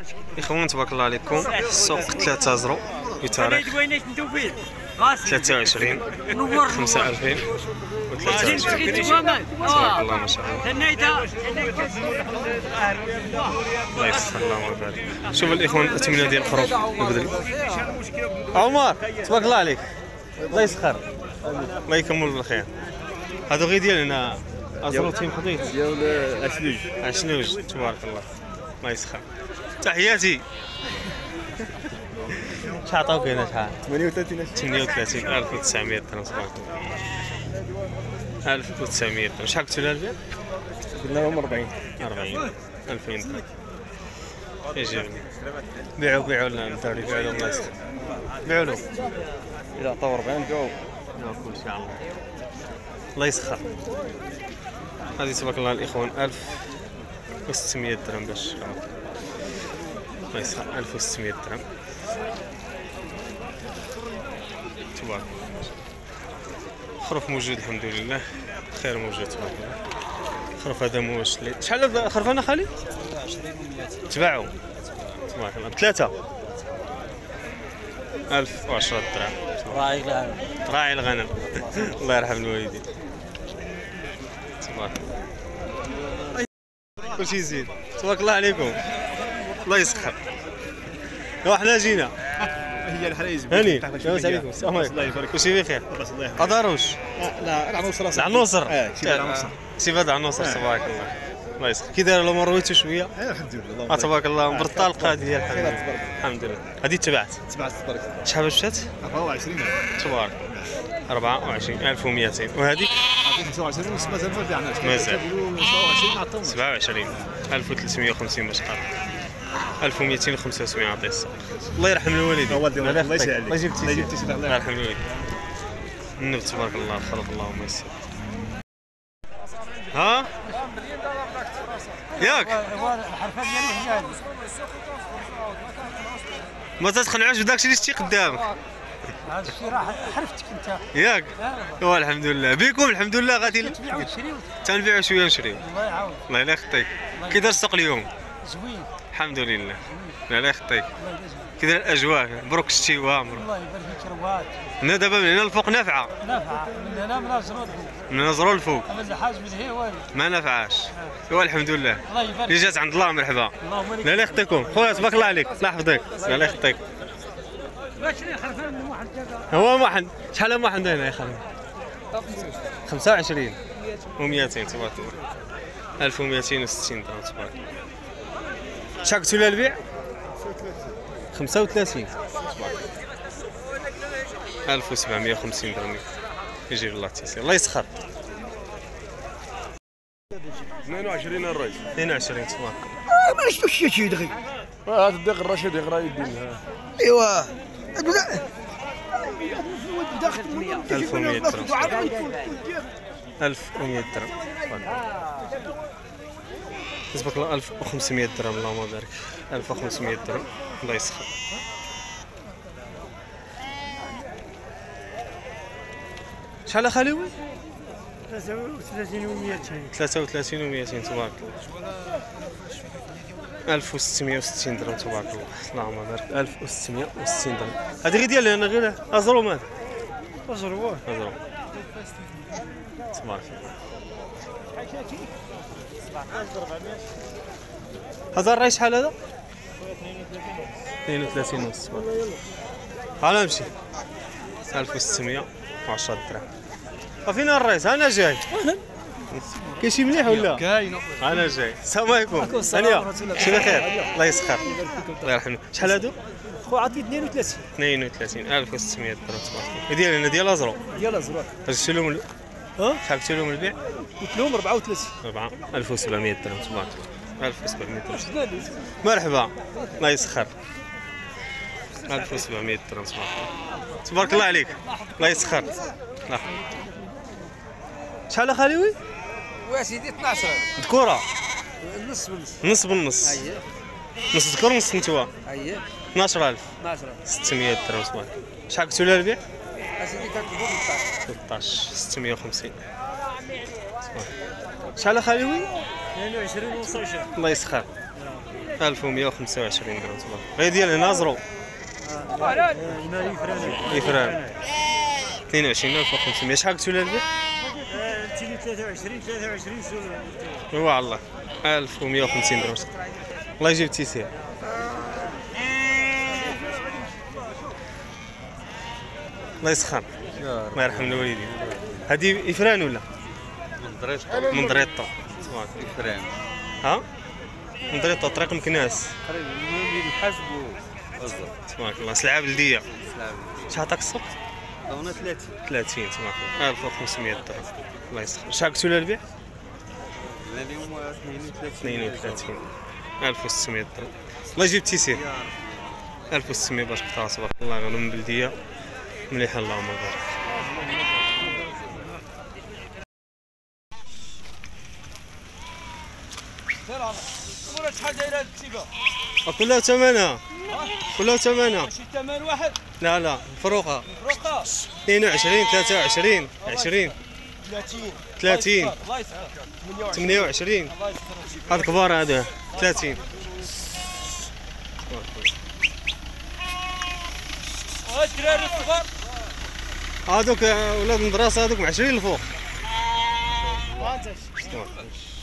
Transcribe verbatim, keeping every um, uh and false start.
اخوان تبارك الله عليكم، السوق ثلاثة زرو بتاريخ ثلاثة وعشرين خمسة ألفين وثلاثة وعشرين. تبارك الله ما شاء الله. الله يسخر الله ويبارك. شوف الاخوان الثمنه ديال الخروف البدري. عمر تبارك الله عليك، الله يسخر الله يكمل بالخير. هادو غير ديال هنا ازروتين خديت ديال عشلوج عشلوج تبارك الله الله يسخر. تحياتي. شحال عطاوك هنا شحال؟ ثمانية وثلاثين ثمانية وثلاثين ألف وتسعمية درهم تبارك الله. ألف وتسعمية درهم. شحال قلتوا لها البيع؟ قلنا لهم أربعين أربعين ألفين درهم. يعجبني. بيعوا بيعوا لنا الدراري بيعوا لهم الله يسخر. بيعوا لهم. إذا عطاو أربعين بيعوا بيعوا كلشي على الله. الله يسخر. هذه تبارك الله الإخوان ألف وستمية درهم باش الله يسخر. ألف وستمية درهم تبارك الله. خروف موجود الحمد لله، خير موجود تبارك الله. خروف هذا موش لي شحال خروف انا خالي؟ تباعوا تبارك الله بثلاثة ألف وعشرة دراهم. راعي الغنم راعي الغنم الله يرحم الوالدين تبارك الله. كلشي يزيد تبارك الله عليكم الله يسخر. وحنا جينا هي الحلايج هاني السلام عليكم. الله يبارك كلشي بخير. قدروش لا العنوصر العنوصر اه سي هذا العنوصر تبارك الله الله يسخر. كي داير الامور رويتو شويه؟ الحمد لله تبارك الله مبرطه هذه الحمد لله الحمد لله. هذه تبعت تبعت تبارك الله. شحال مشات؟ أربعة وعشرين تبارك أربعة وعشرين ألف ومئتين. وهذيك خمسة وعشرين مازال ما بيعناش مازال سبعة وعشرين ألف وثلاثمية وخمسين باش قال ألف ومئتين وخمسة وسبعين عطيه الصغير. الله يرحم الوالدين الله يسعدك الله يجيبك الله يرحم الوالدين. النبت تبارك الله خلق اللهم يسر. ها ياك الحرفه ديالي هنا ما تتقنعوش بداكشي اللي شتي قدامك. هذا الشيء راه حرفتك انت ياك. هو الحمد لله بكم الحمد لله غادي تنبيعوا شويه ونشريو. الله يعاود الله يخطيك. كي داير السوق اليوم؟ زوين الحمد لله. الله يخطيك. كي داير الاجواء؟ مبروك الشتي وامر. الله يبارك فيك رواد. هنا دابا من هنا الفوق نافعه نافعه من هنا من نزرو الفوق من نزرو الفوق ما حاج من هي والو ما نافعاش. هو الحمد لله الله يبارك. اللي جات عند الله مرحبا. الله يخطيكم خويا تبارك الله عليك الله يحفظك الله يخطيك. هو محن شحال محن هنا يا خالد؟ خمسة وعشرين ومئتين تبارك الله. ألف ومئتين وستين درهم تبارك الله. شحال قلتوا لها البيع؟ خمسة وثلاثين ألف وسبعمية وخمسين درهم. يجي الله تيسير الله يسخر. اثنين وعشرين الرئيس اثنين وعشرين تبارك الله. ما شفتوش شي دغيا هذا الدق الرشيد يقرا يدين. ايوا ألف ومئة درهم ألف ومئة درهم تبارك الله. ألف وخمسمية درهم اللهم بارك. ألف وخمسمية درهم الله يسخر. شحال خالوي؟ ثلاثة وثلاثين ومئتين ثلاثة وثلاثين ومئتين تبارك الله. ألف وستمية وستين درهم تبارك الله اللهم بارك. ألف وستمية وستين درهم. هذه غير ديال انا غير ازرو مال ازرو ازرو تبارك الله. هذا الراي شحال هذا؟ اثنين وثلاثين ونص تبارك الله. ها نمشي ألف وستمية وعشرة درهم. فين الرئيس؟ انا جاي. كاين شي مليح ولا؟ كاين انا جاي. السلام عليكم. هانيه شي بخير الله يسخر الله يرحمه. شحال هادو؟ خو عطيت اثنين وثلاثين اثنين وثلاثين ألف وستمية درهم تبارك الله. ديال هنا ديال ازرو ديال ازرو. قلت لهم ال... ها شحال قلت لهم البيع؟ قلت لهم أربعة وثلاثين أربعة ألف وسبعمية درهم تبارك الله. ألف وسبعمية درهم مرحبا الله يسخر. ألف وسبعمية درهم تبارك الله تبارك الله عليك الله يسخر. لا شحال خالوي؟ واسيدي اثناش ذكوره نص بالنص نص بالنص اييه نص ذكر ونص نتوى اييه اثناش ألف اثناش ألف ستمية درهم تبارك. شحال قلتوا لها البيع؟ اسيدي كنطلبوا ثلاثطاش ستمية وخمسين. شحال خالوي؟ اثنين وعشرين ونص الله يسخر. ألف ومية وخمسة وعشرين درهم تبارك. غير ديال هنا زرو. إفران اثنين وعشرين ألف وخمسمية. شحال قلتو لها البيع؟ ثلاثة وعشرين ثلاثة وعشرين سول. هو الله ألف ومية وخمسين درهم. الله يجيب التيسير. الله يسخر. الله يرحم الوالدين. هذه إفران ولا؟ من دريطة. من دريطة. إفران. ها؟ من دريطة طريق مكناس. قريب من الحسب وزر. تبارك الله. سلعة بلدية. سلعة بلدية. شحال عطاك السوق؟ عطاونا ثلاثين. ثلاثين تبارك الله. ألف وخمسمية درهم. الله يسخر. شحال قلتو لها البيع؟ قلنا لهم اثنين وثلاثين. اثنين وثلاثين. ألف وستمية درهم. الله يجيب التيسير. ألف وستمية باش قطعة تبارك الله. غنم من بلدية مليحة اللهم بارك. شحال دايره التيبه؟ كلها ثمنها. كلها ثمنها. ماشي ثمن واحد. لا لا فروقها. فروقها اثنين وعشرين ثلاثة وعشرين عشرين ثلاثين ثلاثين الله يسخر. ثمانية وعشرين. الله يسخر. هاد كبار هذا ثلاثين. الدراري الصغار هادوك ولاد المدرسة هادوك معشرين الفوق. ما عندهاش.